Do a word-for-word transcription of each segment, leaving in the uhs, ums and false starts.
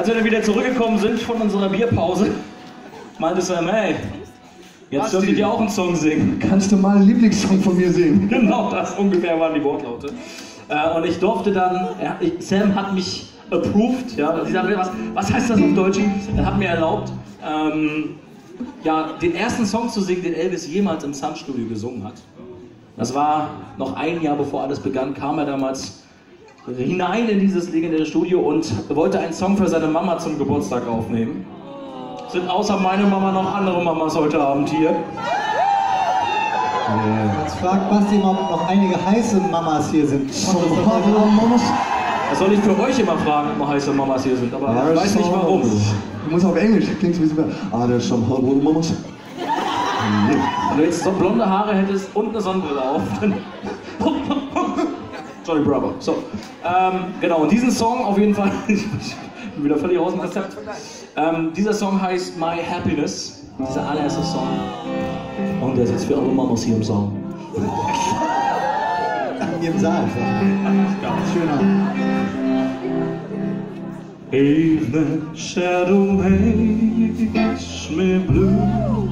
Als wir dann wieder zurückgekommen sind von unserer Bierpause, meinte Sam, hey, jetzt dürft ihr auch einen Song singen. Kannst du mal einen Lieblingssong von mir singen? Genau, das ungefähr waren die Wortlaute. Äh, und ich durfte dann, ja, ich, Sam hat mich approved, ja, ich sag, was, was heißt das auf Deutsch? Er hat mir erlaubt, ähm, ja, den ersten Song zu singen, den Elvis jemals im Sun-Studio gesungen hat. Das war noch ein Jahr bevor alles begann, kam er damals hinein in dieses legendäre Studio und wollte einen Song für seine Mama zum Geburtstag aufnehmen. Sind außer meine Mama noch andere Mamas heute Abend hier? Jetzt fragt Basti mal, ob noch einige heiße Mamas hier sind. Mamas? Das soll ich für euch immer fragen, ob noch heiße Mamas hier sind, aber ich weiß nicht warum. Du musst auf Englisch, klingt so ein bisschen. Ah, there's some hot water mamas. Wenn du jetzt so blonde Haare hättest und eine Sonnenbrille auf, dann... Johnny Bravo. So, ähm, genau, und diesen Song auf jeden Fall, ich bin wieder völlig aus dem Konzept. Ähm, dieser Song heißt My Happiness, dieser allererste Song. Und der ist jetzt für alle Mamas hier im Song. Hier im Saal. Schöner. Evening shadow makes me blue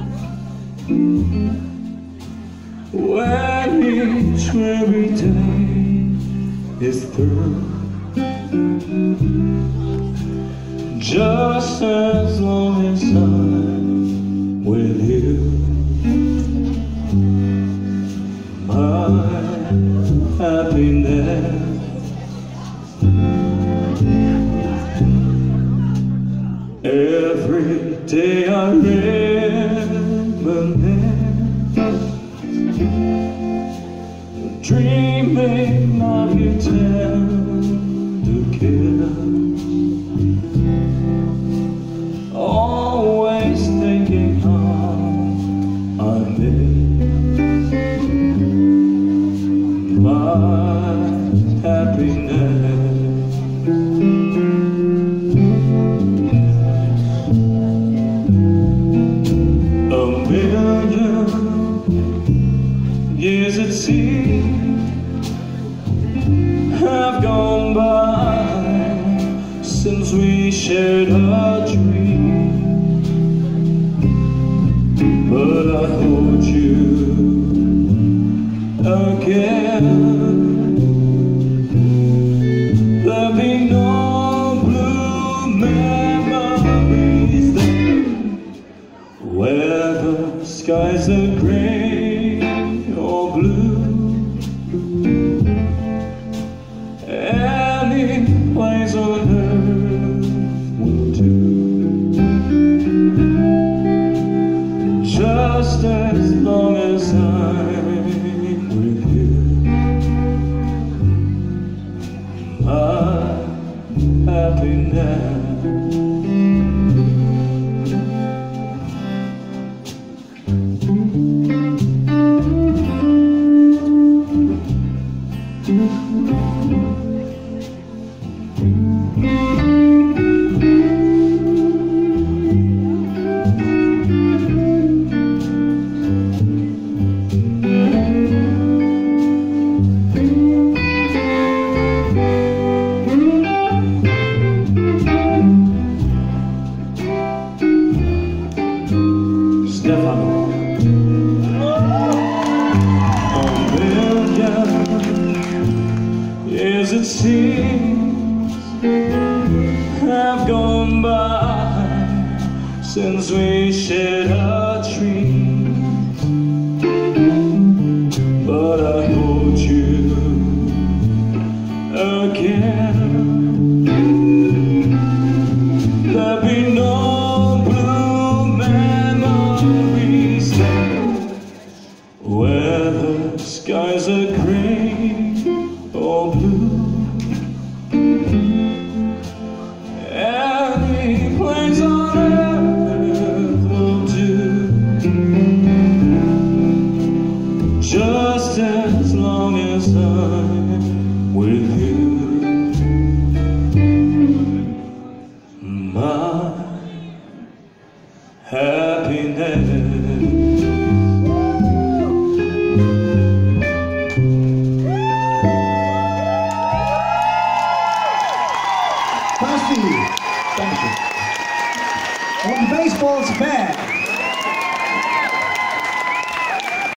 when each weary day is through. Just as long as I'm with you, my happiness. Every day I reminisce, dreaming of your tender kiss, always thinking how I miss my happiness. Years it seems have gone by since we shared a dream, but I hold you again. There'll be no blue memories then, where the skies are gray or blue. Any place on earth will do, just as long as I'm with you. My happiness. Stefano. A million years it seems have gone by since we shared our dreams, but I hold you again. There'll be no blue memories where the skies are gray or blue. Any place on earth will do, just as long as I'm with you. My happiness. Basti! Dankeschön. Und Baseball's back.